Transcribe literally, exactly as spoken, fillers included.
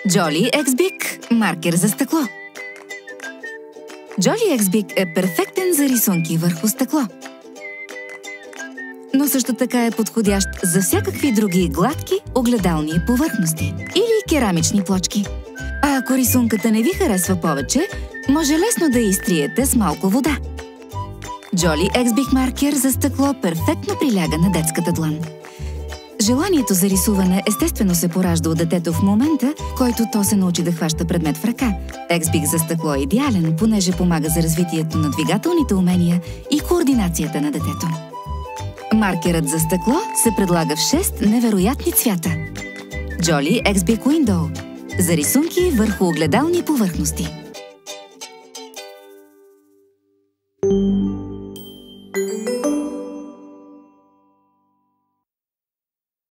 Jolly X Bic – маркер за стъкло. Jolly X Bic е перфектен за рисунки върху стъкло. Но също така е подходящ за всякакви други гладки огледални повърхности или керамични плочки. А ако рисунката не ви харесва повече, може лесно да я изтриете с малко вода. Jolly X Bic маркер за стъкло перфектно приляга на детската длан. Желанието за рисуване естествено се поражда от детето в момента, в който то се научи да хваща предмет в ръка. X Bic за стъкло е идеален, понеже помага за развитието на двигателните умения и координацията на детето. Маркерът за стъкло се предлага в шест невероятни цвята. Jolly X Bic Window – за рисунки върху огледални повърхности.